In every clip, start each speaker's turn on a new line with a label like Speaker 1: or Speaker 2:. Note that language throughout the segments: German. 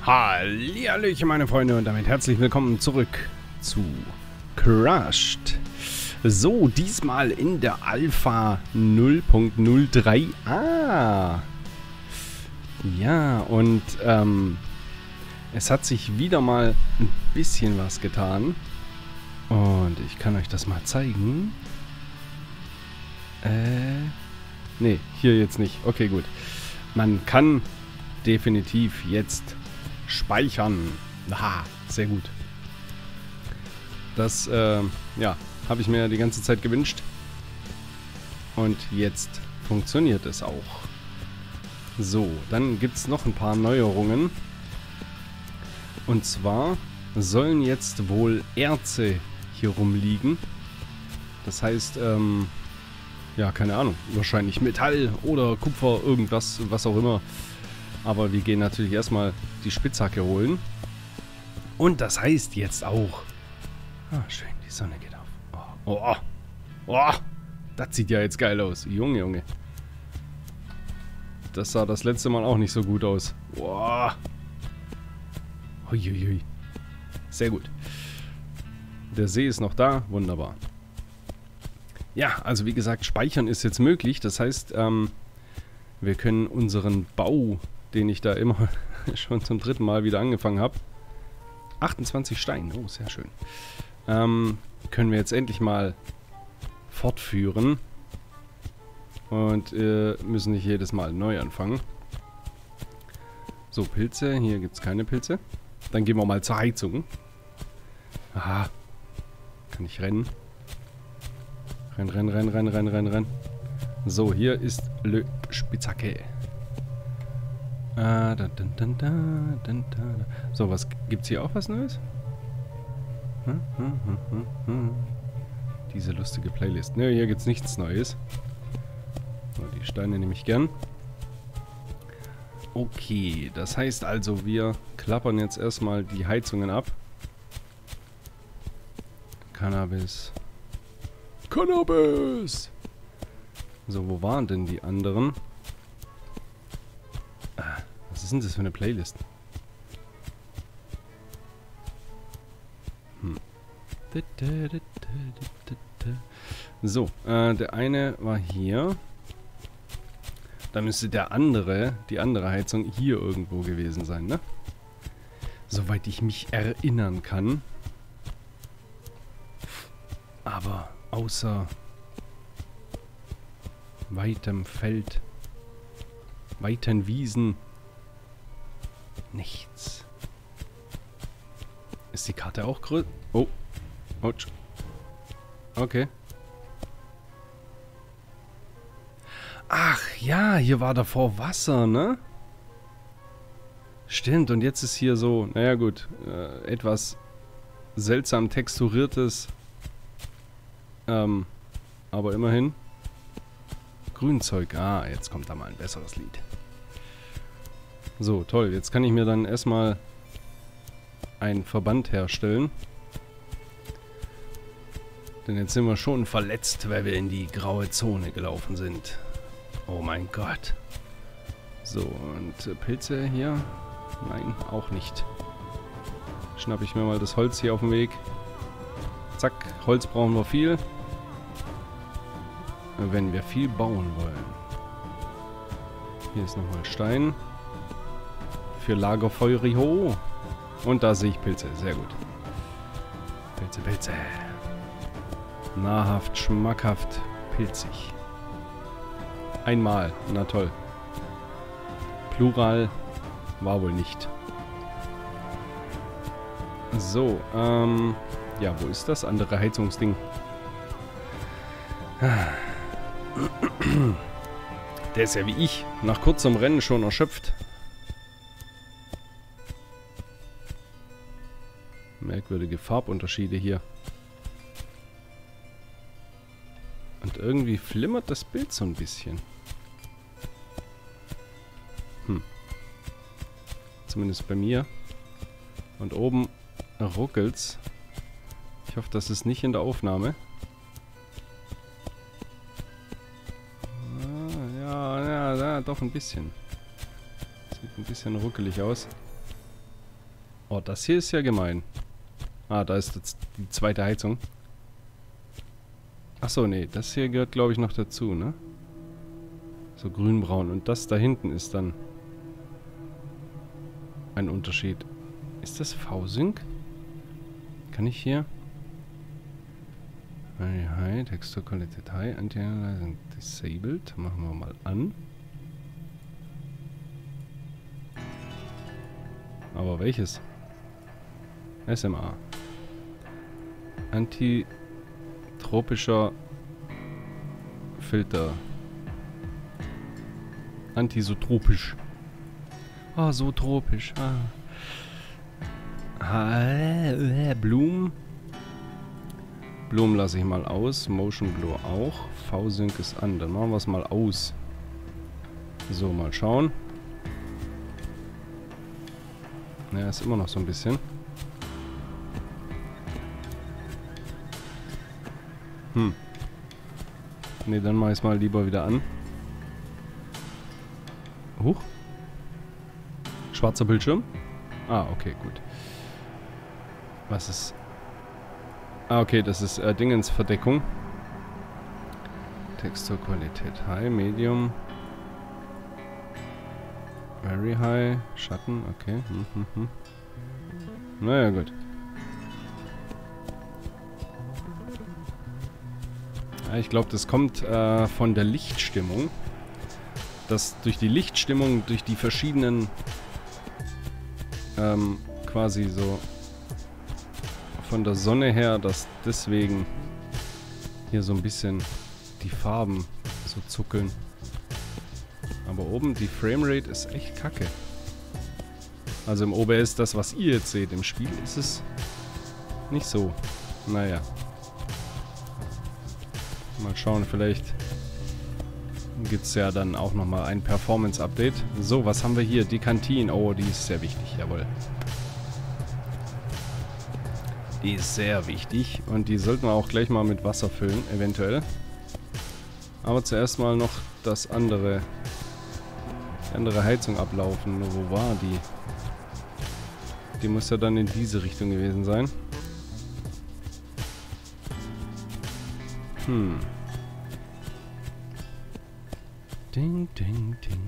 Speaker 1: Hallihallöchen, meine Freunde, und damit herzlich willkommen zurück zu Crushed. So, diesmal in der Alpha 0.03. Ja, und es hat sich wieder mal ein bisschen was getan. Und ich kann euch das mal zeigen. Nee, hier jetzt nicht. Okay, gut. Man kann definitiv jetzt speichern. Aha, sehr gut. Das, ja, habe ich mir die ganze Zeit gewünscht. Und jetzt funktioniert es auch. So, dann gibt es noch ein paar Neuerungen. Und zwar sollen jetzt wohl Erze hier rumliegen. Das heißt, ja, keine Ahnung, wahrscheinlich Metall oder Kupfer, irgendwas, was auch immer. Aber wir gehen natürlich erstmal die Spitzhacke holen. Und das heißt jetzt auch... Ah, schön, die Sonne geht auf. Oh, das sieht ja jetzt geil aus. Junge, Junge. Das sah das letzte Mal auch nicht so gut aus. Boah. Huiuiui. Sehr gut. Der See ist noch da. Wunderbar. Ja, also wie gesagt, speichern ist jetzt möglich. Das heißt, wir können unseren Bau, den ich da immer schon zum dritten Mal wieder angefangen habe, 28 Steine, oh, sehr schön, können wir jetzt endlich mal fortführen und müssen nicht jedes Mal neu anfangen. So, Pilze, hier gibt es keine Pilze. Dann gehen wir mal zur Heizung. Aha, kann ich rennen? Renn. So, hier ist Le Spitzhacke. So, was gibt's hier auch was Neues? Diese lustige Playlist. Ne, hier gibt's nichts Neues. So, die Steine nehme ich gern. Okay, das heißt also, wir klappern jetzt erstmal die Heizungen ab. Cannabis. So, wo waren denn die anderen? Was ist denn das für eine Playlist? So, der eine war hier. Da müsste die andere Heizung hier irgendwo gewesen sein, ne? Soweit ich mich erinnern kann. Aber außer weitem Feld, weiten Wiesen, nichts. Ist die Karte auch größer? Oh, ouch. Okay. Ach ja, hier war davor Wasser, ne? Stimmt, und jetzt ist hier so, naja gut, etwas seltsam texturiertes, aber immerhin Grünzeug. Ah, jetzt kommt da mal ein besseres Lied. So, toll. Jetzt kann ich mir dann erstmal einen Verband herstellen. Denn jetzt sind wir schon verletzt, weil wir in die graue Zone gelaufen sind. Oh mein Gott. So, und Pilze hier? Nein, auch nicht. Schnappe ich mir mal das Holz hier auf den Weg. Zack, Holz brauchen wir viel. Wenn wir viel bauen wollen. Hier ist nochmal Stein. Für Lagerfeuer. Und da sehe ich Pilze. Sehr gut. Pilze. Nahrhaft, schmackhaft, pilzig. Einmal. Na toll. Plural war wohl nicht. So, ja, wo ist das andere Heizungsding? Der ist ja wie ich, nach kurzem Rennen schon erschöpft. Merkwürdige Farbunterschiede hier. Und irgendwie flimmert das Bild so ein bisschen. Zumindest bei mir. Und oben ruckelt's. Ich hoffe, das ist nicht in der Aufnahme. Ja, doch ein bisschen. Sieht ein bisschen ruckelig aus. Oh, das hier ist ja gemein. Ah, da ist jetzt die zweite Heizung. Achso, nee, das hier gehört, glaube ich, noch dazu, ne? So grünbraun. Und das da hinten ist dann ein Unterschied. Ist das V-Sync? Kann ich hier? Very high, Texturqualität high, Anti-Aliasing disabled. Machen wir mal an. Aber welches? SMA. Antitropischer Filter. Antisotropisch. Ah, so tropisch. Blumen. Blumen lasse ich mal aus. Motion Blur auch. V-Sync ist an. Dann machen wir es mal aus. So, mal schauen. Ja, ist immer noch so ein bisschen. Ne, dann mache ich es mal lieber wieder an. Huch. Schwarzer Bildschirm. Ah, okay, gut. Was ist... Ah, okay, das ist Dingensverdeckung. Texturqualität High, Medium. Very High. Schatten, okay. Naja, gut. Ja, ich glaube, das kommt von der Lichtstimmung. Dass durch die Lichtstimmung, durch die verschiedenen quasi so von der Sonne her, dass deswegen hier so ein bisschen die Farben so zuckeln. Aber oben die Framerate ist echt kacke. Also im OBS, das was ihr jetzt seht, im Spiel ist es nicht so. Naja. Mal schauen, vielleicht gibt es ja dann auch nochmal ein Performance-Update. So, was haben wir hier? Die Kantine. Oh, die ist sehr wichtig, jawohl. Die ist sehr wichtig und die sollten wir auch gleich mal mit Wasser füllen, eventuell. Aber zuerst mal noch das andere, die andere Heizung ablaufen. Wo war die? Die muss ja dann in diese Richtung gewesen sein. Ding, ding, ding.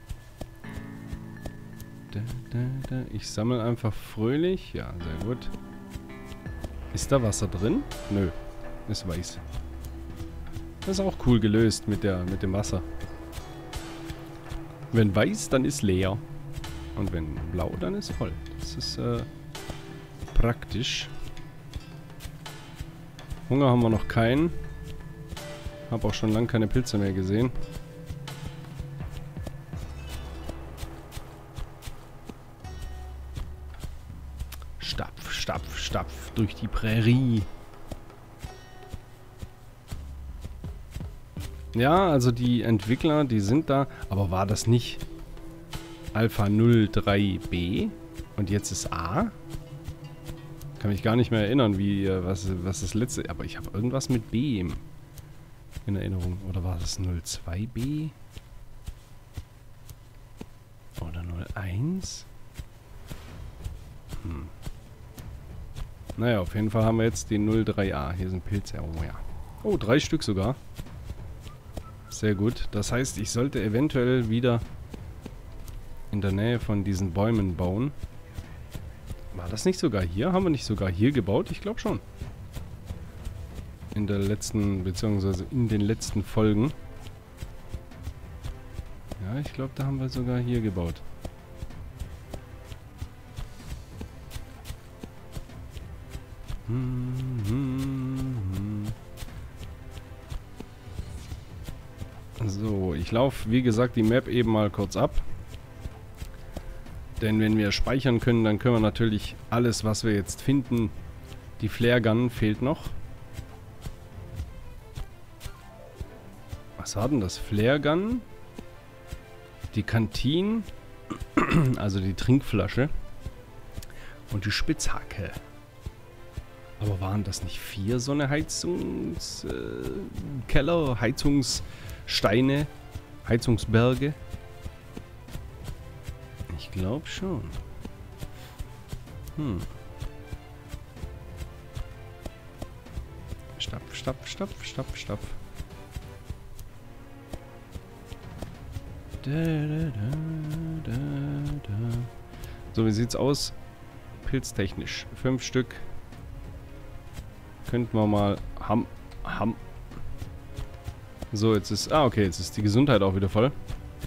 Speaker 1: Da, da, da. Ich sammle einfach fröhlich. Ja, sehr gut. Ist da Wasser drin? Nö. Ist weiß. Das ist auch cool gelöst mit dem Wasser. Wenn weiß, dann ist leer. Und wenn blau, dann ist voll. Das ist praktisch. Hunger haben wir noch keinen. Hab auch schon lange keine Pilze mehr gesehen. Stapf, stapf, stapf durch die Prärie. Ja, also die Entwickler, die sind da. Aber war das nicht Alpha 03B? Und jetzt ist A? Kann mich gar nicht mehr erinnern, wie was das letzte... Aber ich habe irgendwas mit B in Erinnerung. Oder war das 02B? Oder 01? Naja, auf jeden Fall haben wir jetzt den 03A. Hier sind Pilze. Oh ja. Oh, 3 Stück sogar. Sehr gut. Das heißt, ich sollte eventuell wieder in der Nähe von diesen Bäumen bauen. War das nicht sogar hier? Haben wir nicht sogar hier gebaut? Ich glaube schon. In der letzten, beziehungsweise in den letzten Folgen. Ja, ich glaube, da haben wir sogar hier gebaut. So, ich laufe, wie gesagt, die Map eben mal kurz ab. Denn wenn wir speichern können, dann können wir natürlich alles, was wir jetzt finden... Die Flare Gun fehlt noch. Was war denn das? Flare Gun? Die Kantine, also die Trinkflasche. Und die Spitzhacke. Aber waren das nicht 4 so eine Heizungskeller, Heizungssteine, Heizungsberge? Ich glaube schon. Stapf, stapf, stapf, stapf, stapf. So, wie sieht's aus? Pilztechnisch. 5 Stück. Könnten wir mal haben. So, jetzt ist... Ah, okay, jetzt ist die Gesundheit auch wieder voll.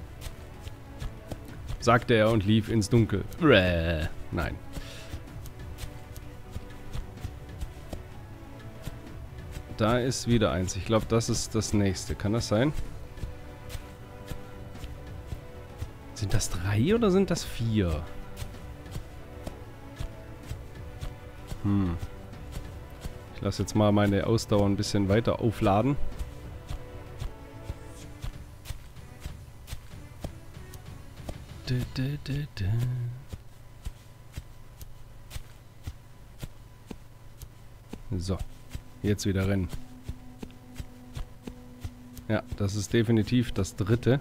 Speaker 1: Sagte er und lief ins Dunkel. Nein. Da ist wieder eins. Ich glaube, das ist das nächste. Kann das sein? Sind das 3 oder sind das 4? Ich lasse jetzt mal meine Ausdauer ein bisschen weiter aufladen. So, jetzt wieder rennen. Ja, das ist definitiv das 3.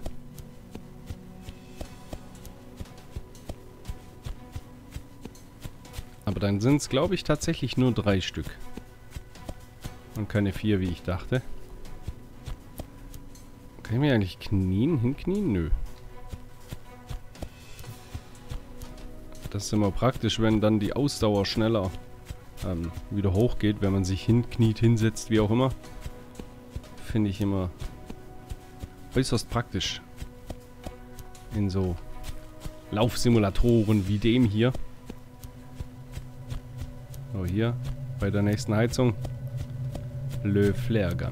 Speaker 1: Aber dann sind es, glaube ich, tatsächlich nur 3 Stück. Und keine 4, wie ich dachte. Kann ich mir eigentlich knien? Hinknien? Nö. Das ist immer praktisch, wenn dann die Ausdauer schneller wieder hochgeht, wenn man sich hinkniet, hinsetzt, wie auch immer. Finde ich immer äußerst praktisch. In so Laufsimulatoren wie dem hier. So, hier bei der nächsten Heizung. Le Flare Gun.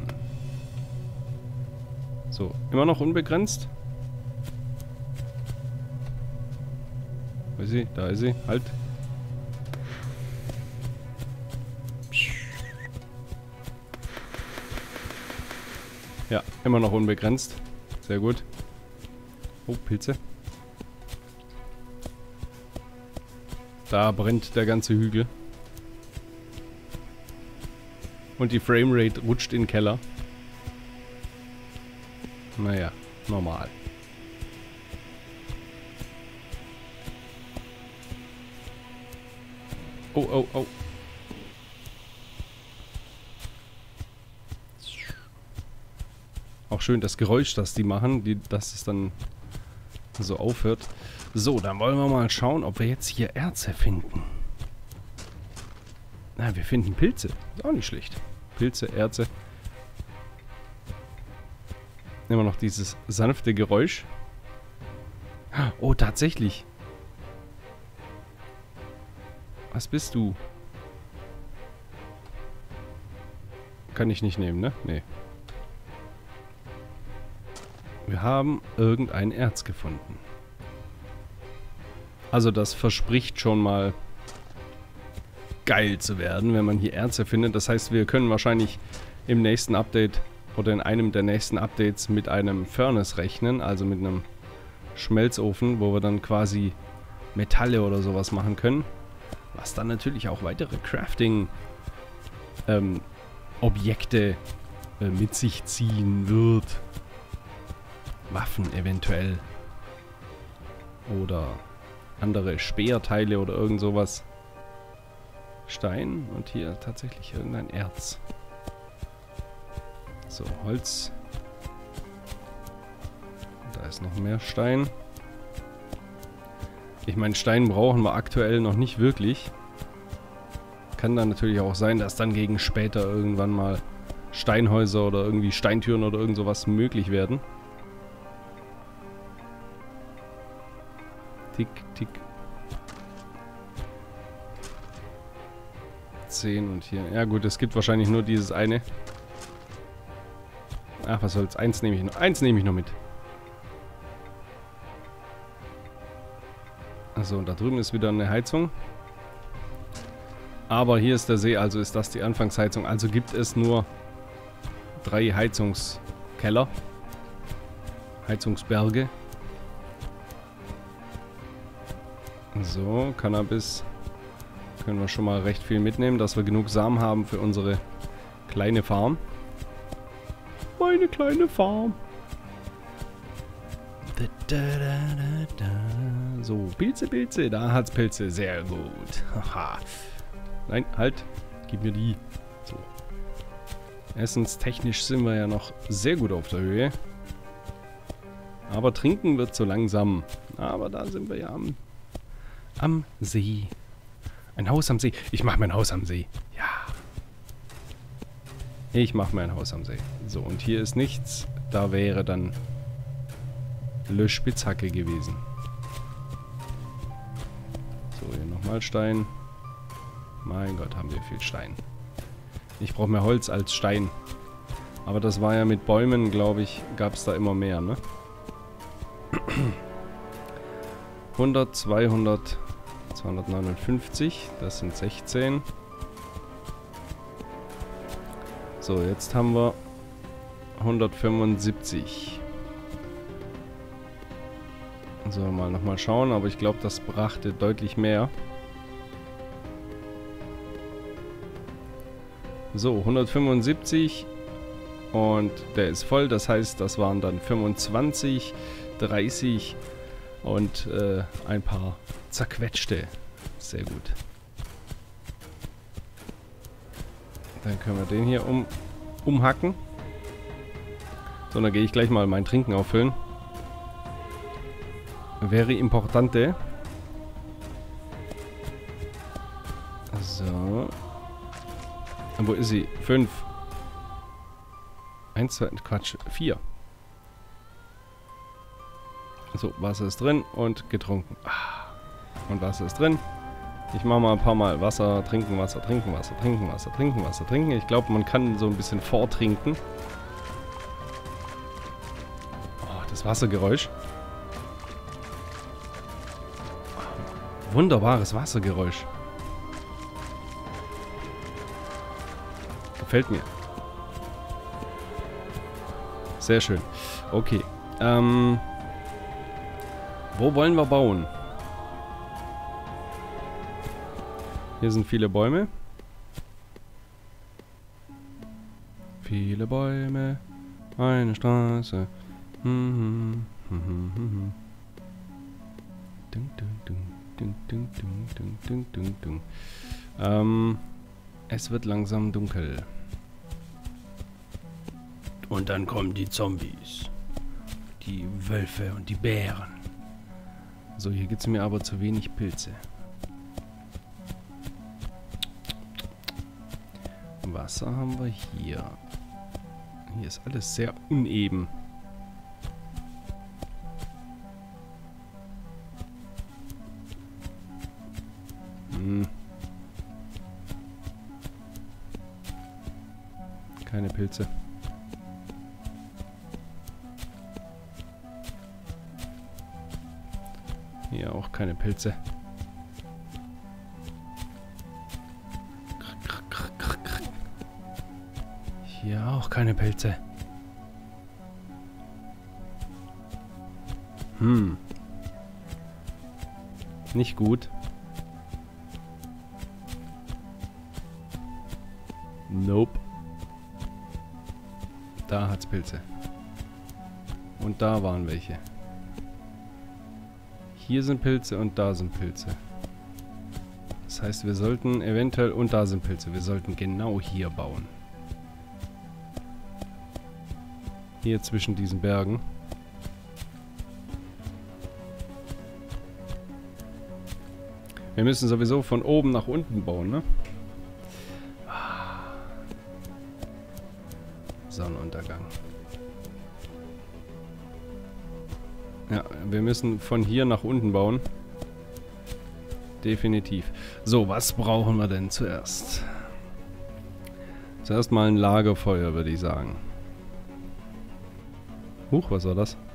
Speaker 1: So, immer noch unbegrenzt. Wo ist sie? Da ist sie. Halt. Ja, immer noch unbegrenzt. Sehr gut. Oh, Pilze. Da brennt der ganze Hügel. Und die Framerate rutscht in den Keller. Naja, normal. Oh, oh, oh. Auch schön das Geräusch, das die machen, dass es dann so aufhört. So, dann wollen wir mal schauen, ob wir jetzt hier Erze finden. Na, wir finden Pilze. Ist auch nicht schlecht. Pilze, Erze. Immer noch dieses sanfte Geräusch. Oh, tatsächlich. Was bist du? Kann ich nicht nehmen, ne? Nee. Wir haben irgendein Erz gefunden. Also das verspricht schon mal geil zu werden, wenn man hier Erze findet. Das heißt, wir können wahrscheinlich im nächsten Update oder in einem der nächsten Updates mit einem Furnace rechnen, also mit einem Schmelzofen, wo wir dann quasi Metalle oder sowas machen können. Was dann natürlich auch weitere Crafting-Objekte mit sich ziehen wird. Waffen eventuell. Oder andere Speerteile oder irgend sowas. Stein und hier tatsächlich irgendein Erz. So, Holz. Da ist noch mehr Stein. Ich meine, Stein brauchen wir aktuell noch nicht wirklich. Kann dann natürlich auch sein, dass dann gegen später irgendwann mal Steinhäuser oder irgendwie Steintüren oder irgend sowas möglich werden. Tick, tick. 10 und hier. Ja gut, es gibt wahrscheinlich nur dieses eine. Ach, was soll's. Eins nehme ich noch mit. Achso, und da drüben ist wieder eine Heizung. Aber hier ist der See, also ist das die Anfangsheizung. Also gibt es nur 3 Heizungskeller. Heizungsberge. So, Cannabis. Können wir schon mal recht viel mitnehmen, dass wir genug Samen haben für unsere kleine Farm. Meine kleine Farm. So, Pilze, Pilze. Da hat's Pilze. Sehr gut. Haha. Nein, halt. Gib mir die. So. Essenstechnisch sind wir ja noch sehr gut auf der Höhe. Aber trinken wird so langsam. Aber da sind wir ja am See. Ein Haus am See. Ich mache mein Haus am See. Ja. Ich mache mein Haus am See. So, und hier ist nichts. Da wäre dann Löschspitzhacke gewesen. So, hier nochmal Stein. Mein Gott, haben wir viel Stein. Ich brauche mehr Holz als Stein. Aber das war ja mit Bäumen, glaube ich, gab es da immer mehr, ne? 100, 200, 259. Das sind 16. So, jetzt haben wir 175. So, nochmal schauen, aber ich glaube, das brachte deutlich mehr. So, 175 und der ist voll, das heißt, das waren dann 25, 30 und ein paar zerquetschte. Sehr gut. Dann können wir den hier umhacken. So, dann gehe ich gleich mal mein Trinken auffüllen. Wäre importante. So. Und wo ist sie? 5. 1, 2, Quatsch, 4. So, Wasser ist drin und getrunken. Und Wasser ist drin. Ich mache mal ein paar Mal Wasser, trinken, Wasser, trinken, Wasser, trinken, Wasser, trinken, Wasser, trinken. Ich glaube, man kann so ein bisschen vortrinken. Oh, das Wassergeräusch. Wunderbares Wassergeräusch. Gefällt mir. Sehr schön. Okay. Wo wollen wir bauen? Hier sind viele Bäume. Viele Bäume. Eine Straße. Ding, ding, ding, ding, ding, ding, ding, ding, ding. Es wird langsam dunkel. Und dann kommen die Zombies. Die Wölfe und die Bären. So, hier gibt es mir aber zu wenig Pilze. Wasser haben wir hier. Hier ist alles sehr uneben. Keine Pilze. Hier auch keine Pilze. Hier auch keine Pilze. Nicht gut. Nope. Da hat's Pilze. Und da waren welche. Hier sind Pilze und da sind Pilze. Das heißt, wir sollten eventuell... Und da sind Pilze. Wir sollten genau hier bauen. Hier zwischen diesen Bergen. Wir müssen sowieso von oben nach unten bauen, ne? Sonnenuntergang. Ja, wir müssen von hier nach unten bauen. Definitiv. So, was brauchen wir denn zuerst? Zuerst mal ein Lagerfeuer, würde ich sagen. Huch, was war das?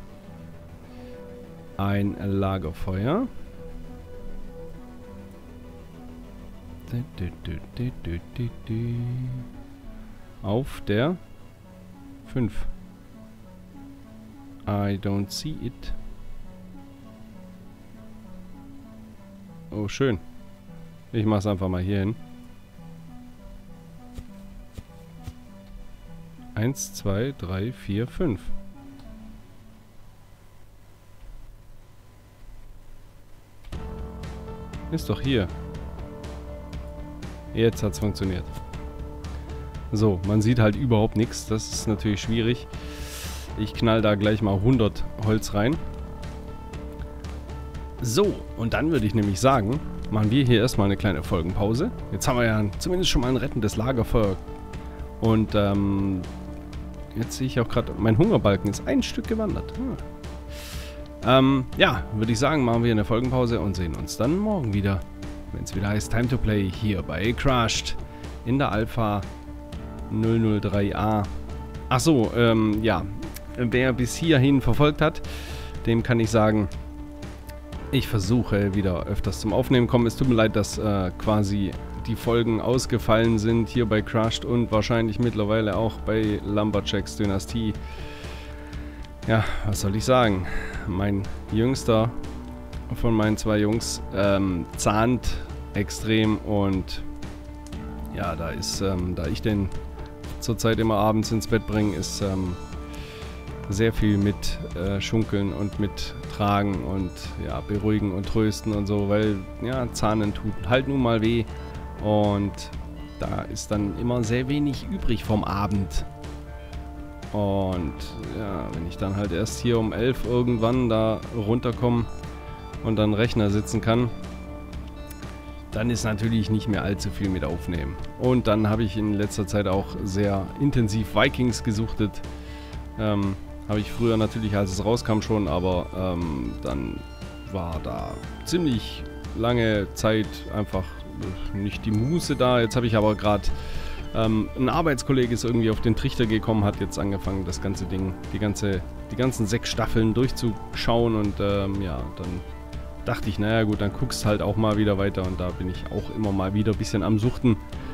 Speaker 1: Ein Lagerfeuer. Auf der 5. I don't see it. Oh, schön. Ich mach's einfach mal hier hin. 1, 2, 3, 4, 5. Ist doch hier. Jetzt hat's funktioniert. So, man sieht halt überhaupt nichts. Das ist natürlich schwierig. Ich knall da gleich mal 100 Holz rein. So, und dann würde ich nämlich sagen, machen wir hier erstmal eine kleine Folgenpause. Jetzt haben wir ja zumindest schon mal ein rettendes Lagerfeuer. Und jetzt sehe ich auch gerade, mein Hungerbalken ist ein Stück gewandert. Ja, würde ich sagen, machen wir eine Folgenpause und sehen uns dann morgen wieder. Wenn es wieder heißt Time to Play hier bei Crushed in der Alpha 003A. Achso, ja. Wer bis hierhin verfolgt hat, dem kann ich sagen, ich versuche wieder öfters zum Aufnehmen kommen. Es tut mir leid, dass quasi die Folgen ausgefallen sind hier bei Crushed und wahrscheinlich mittlerweile auch bei Lumberjacks Dynastie. Ja, was soll ich sagen? Mein jüngster von meinen zwei Jungs zahnt extrem und ja, da ist, da ich den zurzeit immer abends ins Bett bringe, ist sehr viel mit Schunkeln und mit Tragen und ja, beruhigen und trösten und so, weil ja, Zahnen tut halt nun mal weh und da ist dann immer sehr wenig übrig vom Abend. Und ja, wenn ich dann halt erst hier um 11 irgendwann da runterkomme und dann Rechner sitzen kann, dann ist natürlich nicht mehr allzu viel mit aufnehmen. Und dann habe ich in letzter Zeit auch sehr intensiv Vikings gesuchtet. Habe ich früher natürlich, als es rauskam schon, aber dann war da ziemlich lange Zeit einfach nicht die Muße da. Jetzt habe ich aber gerade ein Arbeitskollege ist irgendwie auf den Trichter gekommen, hat jetzt angefangen, das ganze Ding, die ganzen 6 Staffeln durchzuschauen und ja, dann dachte ich, naja gut, dann guckst halt auch mal wieder weiter und da bin ich auch immer mal wieder ein bisschen am Suchten.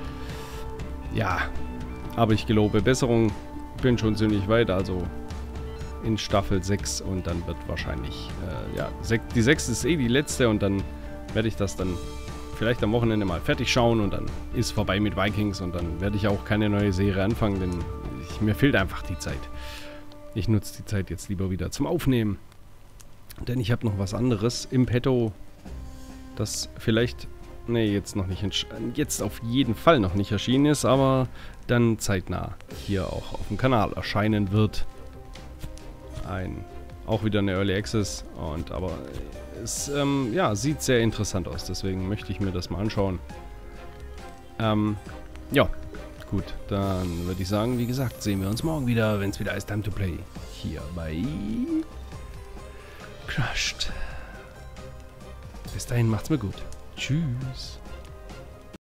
Speaker 1: Ja, aber ich gelobe Besserung, bin schon ziemlich weit, also in Staffel 6 und dann wird wahrscheinlich, ja, die 6 ist eh die letzte und dann werde ich das dann vielleicht am Wochenende mal fertig schauen und dann ist vorbei mit Vikings und dann werde ich auch keine neue Serie anfangen, denn mir fehlt einfach die Zeit. Ich nutze die Zeit jetzt lieber wieder zum Aufnehmen, denn ich habe noch was anderes im Petto, das vielleicht, nee, jetzt noch nicht, jetzt auf jeden Fall noch nicht erschienen ist, aber dann zeitnah hier auch auf dem Kanal erscheinen wird. Auch wieder eine Early Access und aber es ja, sieht sehr interessant aus, deswegen möchte ich mir das mal anschauen. Ja, gut, dann würde ich sagen, wie gesagt, sehen wir uns morgen wieder, wenn es wieder ist Time to Play hier bei Crushed. Bis dahin, macht's mir gut. Tschüss.